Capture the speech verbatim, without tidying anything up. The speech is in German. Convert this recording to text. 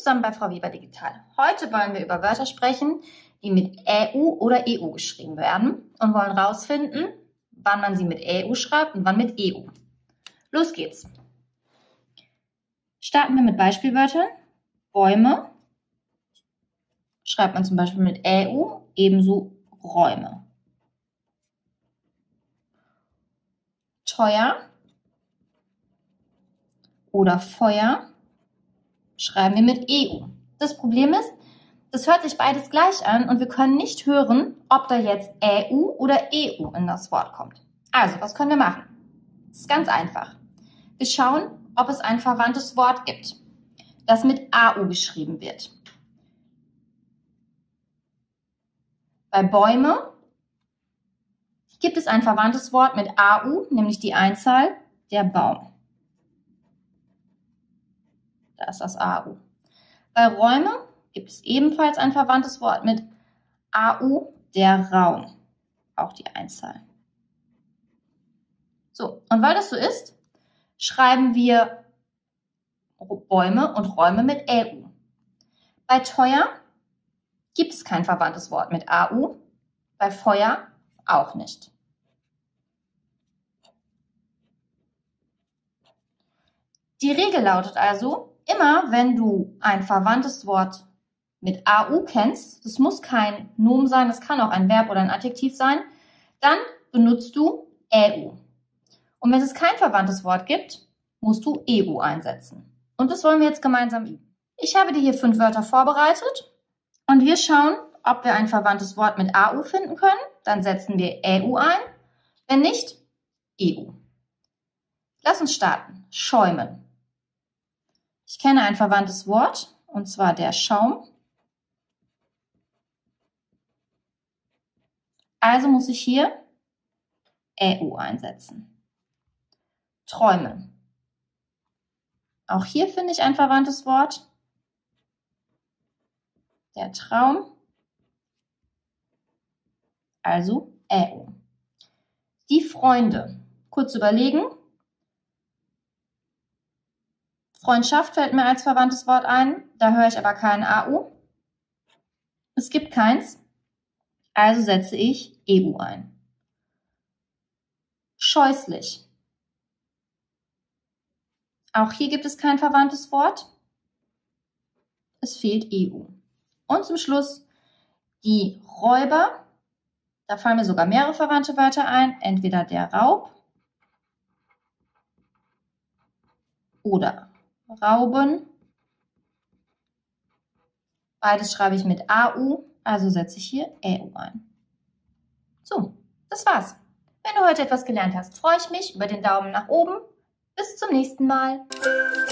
zusammen bei Frau Weber Digital. Heute wollen wir über Wörter sprechen, die mit Ä U oder E U geschrieben werden und wollen herausfinden, wann man sie mit Ä U schreibt und wann mit E U. Los geht's. Starten wir mit Beispielwörtern. Bäume schreibt man zum Beispiel mit Ä U, ebenso Räume. Teuer oder Feuer schreiben wir mit E U. Das Problem ist, das hört sich beides gleich an und wir können nicht hören, ob da jetzt Ä U oder E U in das Wort kommt. Also, was können wir machen? Das ist ganz einfach. Wir schauen, ob es ein verwandtes Wort gibt, das mit A U geschrieben wird. Bei Bäume gibt es ein verwandtes Wort mit A U, nämlich die Einzahl der Baum. Da ist das A U. Bei Räume gibt es ebenfalls ein verwandtes Wort mit A U, der Raum. Auch die Einzahl. So, und weil das so ist, schreiben wir Bäume und Räume mit Ä U. Bei teuer gibt es kein verwandtes Wort mit A U, bei Feuer auch nicht. Die Regel lautet also, immer wenn du ein verwandtes Wort mit A U kennst, das muss kein Nomen sein, das kann auch ein Verb oder ein Adjektiv sein, dann benutzt du Ä U. Und wenn es kein verwandtes Wort gibt, musst du E U einsetzen. Und das wollen wir jetzt gemeinsam üben. Ich habe dir hier fünf Wörter vorbereitet und wir schauen, ob wir ein verwandtes Wort mit A U finden können. Dann setzen wir Ä U ein, wenn nicht, E U. Lass uns starten. Schäumen. Ich kenne ein verwandtes Wort, und zwar der Schaum. Also muss ich hier Ä U einsetzen. Träumen. Auch hier finde ich ein verwandtes Wort. Der Traum. Also Ä U. Die Freunde. Kurz überlegen. Freundschaft fällt mir als verwandtes Wort ein, da höre ich aber kein A U. Es gibt keins, also setze ich E U ein. Scheußlich. Auch hier gibt es kein verwandtes Wort. Es fehlt E U. Und zum Schluss die Räuber. Da fallen mir sogar mehrere verwandte Wörter ein, entweder der Raub oder Rauben. Beides schreibe ich mit A U, also setze ich hier Ä U ein. So, das war's. Wenn du heute etwas gelernt hast, freue ich mich über den Daumen nach oben. Bis zum nächsten Mal.